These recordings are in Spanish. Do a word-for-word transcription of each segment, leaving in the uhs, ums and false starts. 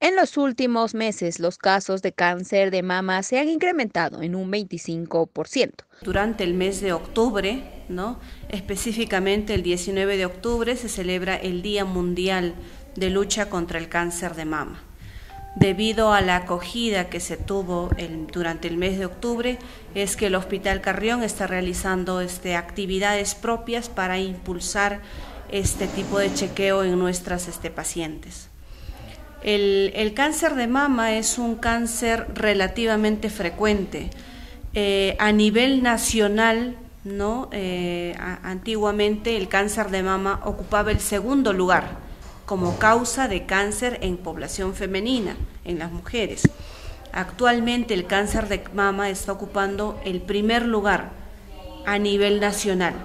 En los últimos meses, los casos de cáncer de mama se han incrementado en un veinticinco por ciento. Durante el mes de octubre, ¿no? Específicamente el diecinueve de octubre, se celebra el Día Mundial de Lucha contra el Cáncer de Mama. Debido a la acogida que se tuvo el, durante el mes de octubre, es que el Hospital Carrión está realizando este, actividades propias para impulsar este tipo de chequeo en nuestras este, pacientes. El, el cáncer de mama es un cáncer relativamente frecuente. Eh, a nivel nacional, ¿no? Eh, a, antiguamente el cáncer de mama ocupaba el segundo lugar como causa de cáncer en población femenina, en las mujeres. Actualmente el cáncer de mama está ocupando el primer lugar a nivel nacional.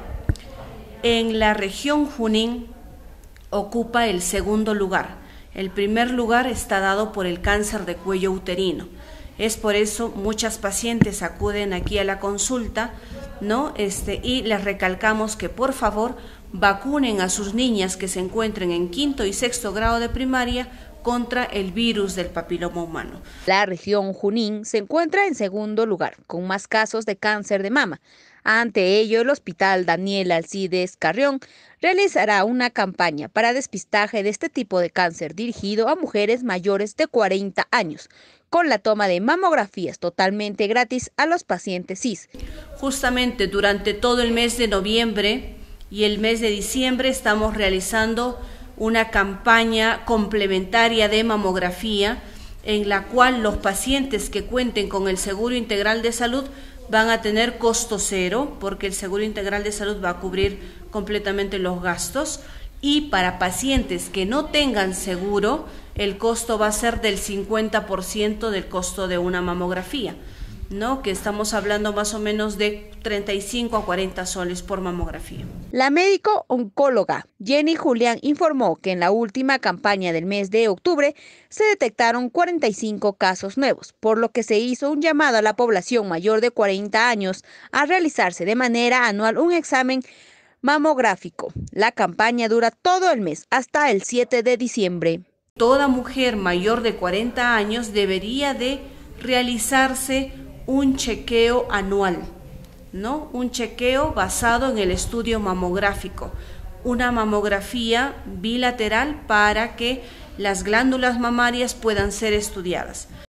En la región Junín ocupa el segundo lugar. El primer lugar está dado por el cáncer de cuello uterino. Es por eso muchas pacientes acuden aquí a la consulta, ¿no? Este, y les recalcamos que por favor vacunen a sus niñas que se encuentren en quinto y sexto grado de primaria contra el virus del papiloma humano. La región Junín se encuentra en segundo lugar, con más casos de cáncer de mama. Ante ello, el Hospital Daniel Alcides Carrión realizará una campaña para despistaje de este tipo de cáncer dirigido a mujeres mayores de cuarenta años, con la toma de mamografías totalmente gratis a los pacientes cis. Justamente durante todo el mes de noviembre y el mes de diciembre estamos realizando una campaña complementaria de mamografía en la cual los pacientes que cuenten con el Seguro Integral de Salud van a tener costo cero, porque el Seguro Integral de Salud va a cubrir completamente los gastos, y para pacientes que no tengan seguro, el costo va a ser del cincuenta por ciento del costo de una mamografía, ¿no? Que estamos hablando más o menos de treinta y cinco a cuarenta soles por mamografía. La médico oncóloga Jenny Julián informó que en la última campaña del mes de octubre se detectaron cuarenta y cinco casos nuevos, por lo que se hizo un llamado a la población mayor de cuarenta años a realizarse de manera anual un examen mamográfico. La campaña dura todo el mes hasta el siete de diciembre. Toda mujer mayor de cuarenta años debería de realizarse un chequeo anual, ¿no? Un chequeo basado en el estudio mamográfico, una mamografía bilateral para que las glándulas mamarias puedan ser estudiadas.